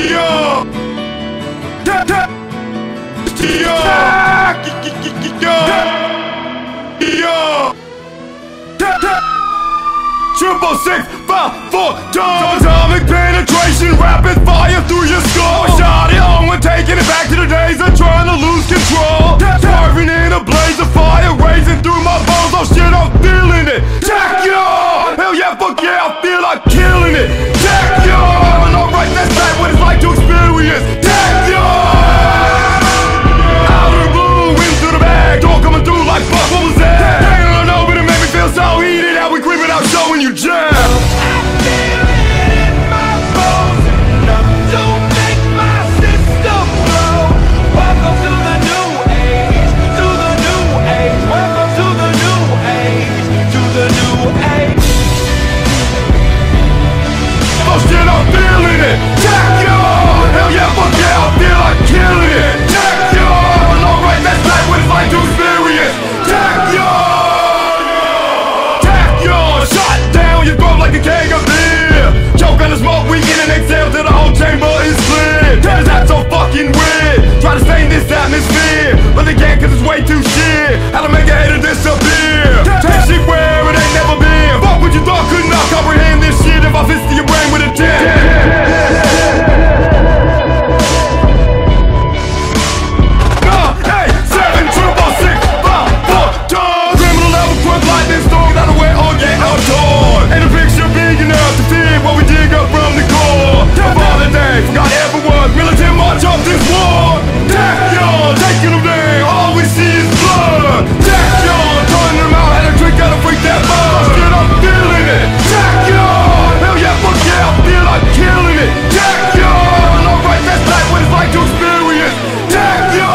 Yo! Yo! Triple 6, 5, 4, atomic penetration, rapid fire through your skull. Shot it on when taking it back to the days of trying to lose control. Swerving in a blaze of fire, raising through my bones. Oh shit, I'm feeling it. Takyo! Hell yeah, fuck yeah, I feel like killing it. Takyo! And alright, that's not what it's like to experience. Takyo! Out of the blue, wind through the bag, door coming through like fuck, what was that? I don't know, but it made me feel so heated. How we creeping out, showing you jam. Try to stay in this atmosphere, but they can't cause it's way too shit. How to make a hater disappear. Take shit where it ain't never been. Fuck what you thought, could not comprehend this shit if I fist to your brain with a 10. Hey, 7, 6, 5, 4 tons. Criminal level quick lightning storm out of where all get outdoors. Ain't a picture big enough to fit what we dig up from the core. Of all the day, forgot ever was militant march up this war. Takyo, taking them down, all we see is blood. Takyo, turning them out, had a trick, gotta freak that bug. Shit, I'm feeling it. Takyo, hell yeah, fuck yeah, I feel like killing it. Takyo, and alright, that's not what it's like to experience. Takyo!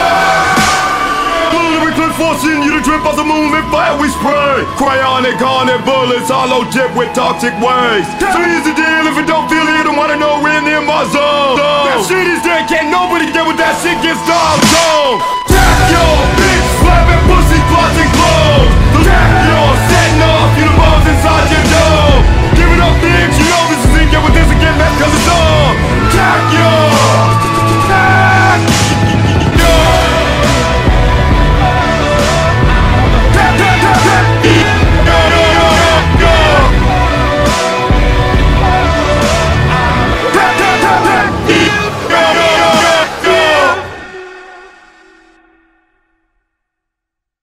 Bullet clip forcing you to trip off the movement fire we spray. Cryonic haunted bullets, hollow tip with toxic waste. So here's the deal, if you don't feel it, don't wanna know we're in my zone. That shit is dead, can't nobody get with that shit gets down zone.